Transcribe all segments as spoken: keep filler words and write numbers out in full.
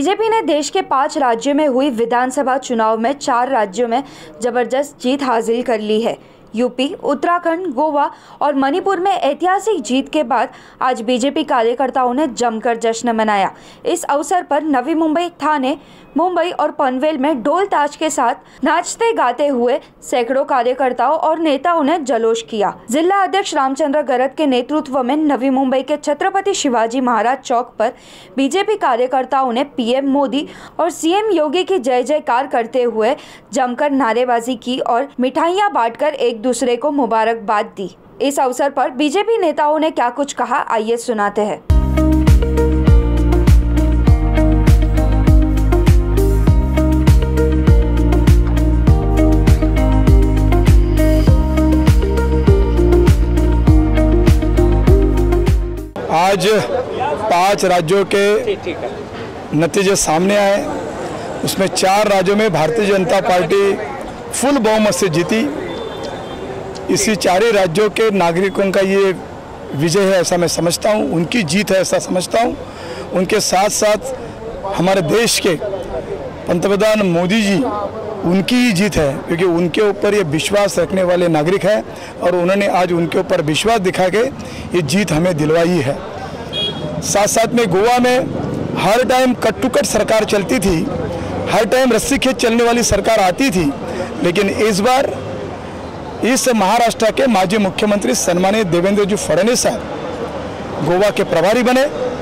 BJP ने देश के पांच राज्यों में हुई विधानसभा चुनाव में चार राज्यों में जबरदस्त जीत हासिल कर ली है। यूपी, उत्तराखंड, गोवा और मणिपुर में ऐतिहासिक जीत के बाद आज बीजेपी कार्यकर्ताओं ने जमकर जश्न मनाया। इस अवसर पर नवी मुंबई, ठाणे, मुंबई और पनवेल में ढोल ताश के साथ नाचते गाते हुए सैकड़ों कार्यकर्ताओं और नेताओं ने जल्लोष किया। जिला अध्यक्ष रामचंद्र गरग के नेतृत्व में नवी मुंबई के छत्रपति शिवाजी महाराज चौक पर बीजेपी कार्यकर्ताओं ने पीएम मोदी और सीएम योगी की जय जयकार करते हुए जमकर नारेबाजी की और मिठाइयां बांटकर एक दूसरे को मुबारकबाद दी। इस अवसर पर बीजेपी नेताओं ने क्या कुछ कहा, आइए सुनाते हैं। आज पांच राज्यों के नतीजे सामने आए। उसमें चार राज्यों में भारतीय जनता पार्टी फुल बहुमत से जीती। इसी चार ही राज्यों के नागरिकों का ये विजय है ऐसा मैं समझता हूँ, उनकी जीत है ऐसा समझता हूँ। उनके साथ साथ हमारे देश के पंतप्रधान मोदी जी, उनकी ही जीत है, क्योंकि उनके ऊपर ये विश्वास रखने वाले नागरिक हैं और उन्होंने आज उनके ऊपर विश्वास दिखा के ये जीत हमें दिलवाई है। साथ साथ में गोवा में हर टाइम कट टू कट सरकार चलती थी, हर टाइम रस्सी खींच चलने वाली सरकार आती थी, लेकिन इस बार इस महाराष्ट्र के माजी मुख्यमंत्री सन्मानित देवेंद्र जी फडणवीस साहब गोवा के प्रभारी बने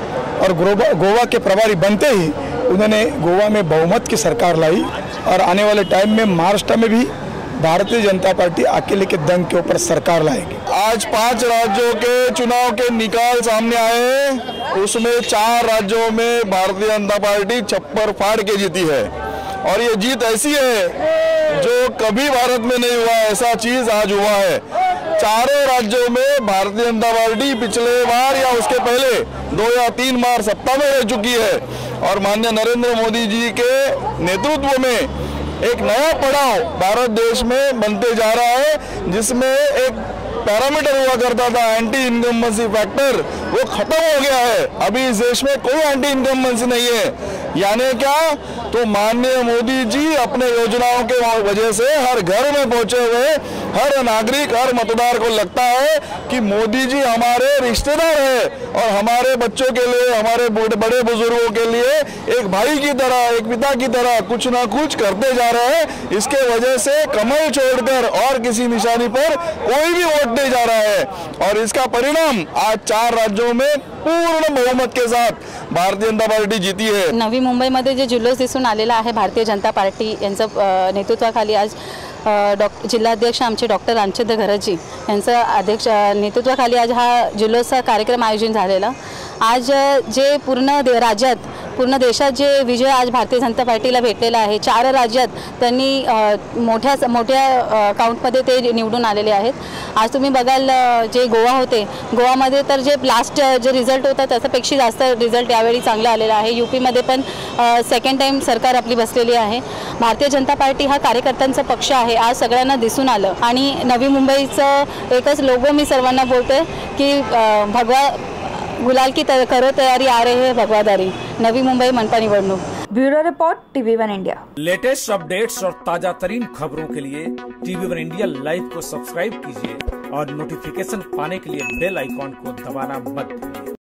और गोवा के प्रभारी बनते ही उन्होंने गोवा में बहुमत की सरकार लाई और आने वाले टाइम में महाराष्ट्र में भी भारतीय जनता पार्टी अकेले के दम के ऊपर सरकार लाएगी। आज पांच राज्यों के चुनाव के निकाल सामने आए हैं, उसमें चार राज्यों में भारतीय जनता पार्टी छप्पर फाड़ के जीती है और ये जीत ऐसी है जो कभी भारत में नहीं हुआ, ऐसा चीज आज हुआ है। चारों राज्यों में भारतीय जनता पार्टी पिछले बार या उसके पहले दो या तीन बार सत्ता में रह चुकी है और माननीय नरेंद्र मोदी जी के नेतृत्व में एक नया पड़ाव भारत देश में बनते जा रहा है, जिसमें एक पैरामीटर हुआ करता था एंटी इनकम्बेंसी फैक्टर, वो खत्म हो गया है। अभी इस देश में कोई एंटी इनकम्बेंसी नहीं है। यानी क्या, तो माननीय मोदी जी अपने योजनाओं के वजह से हर घर में पहुंचे हुए हर नागरिक, हर मतदार को लगता है कि मोदी जी हमारे रिश्तेदार है और हमारे बच्चों के लिए, हमारे बड़े बुजुर्गों के लिए एक भाई की तरह, एक पिता की तरह कुछ ना कुछ करते जा रहे हैं। इसके वजह से कमल छोड़कर और किसी निशानी पर कोई भी वोट नहीं जा रहा है और इसका परिणाम आज चार राज्यों में पूर्ण बहुमत के साथ भारतीय जनता पार्टी जीती है। नवी मुंबईमध्ये जे जुल्लोष दिसून आलेला आहे भारतीय जनता पार्टी यांचं नेतृत्वाखाली आज डॉक्टर जिल्हाध्यक्ष आमचे डॉक्टर रामचंद्र गरग यांचं अध्यक्ष नेतृत्वाखाली आज हा जुल्लोषचा कार्यक्रम आयोजित झालेला। आज जे पूर्ण राज्यात पूर्ण देशात जे विजय आज भारतीय जनता पार्टीला भेटलेला आहे, चार राज्यात त्यांनी मोठ्या मोठ्या काउंटमध्ये ते निवडून आलेले आहेत। आज तुम्ही बघाल जे गोवा होते, गोवामध्ये तर जे लास्ट जे रिझल्ट होता त्याच्यापेक्षा जास्त रिझल्ट यावेळी चांगला आलेला आहे। यूपीमध्ये पण सेकंड टाइम सरकार आपली बसलेली आहे। भारतीय जनता पार्टी हा कार्यकर्त्यांचा पक्ष आहे, आज सगळ्यांना दिसून आलं आणि नवी मुंबईचं एकच लोगो मी सर्वांना बोलते की भगवा गुलाल की करो तैयारी, आ रहे हैं भगवादारी। नवी मुंबई मनपा निवडणूक। Bureau report, TV one India. Latest updates और ताजा तरीन खबरों के लिए टीवी वन इंडिया लाइव को सब्सक्राइब कीजिए और नोटिफिकेशन पाने के लिए बेल आइकॉन को दबाना मत भूलिए।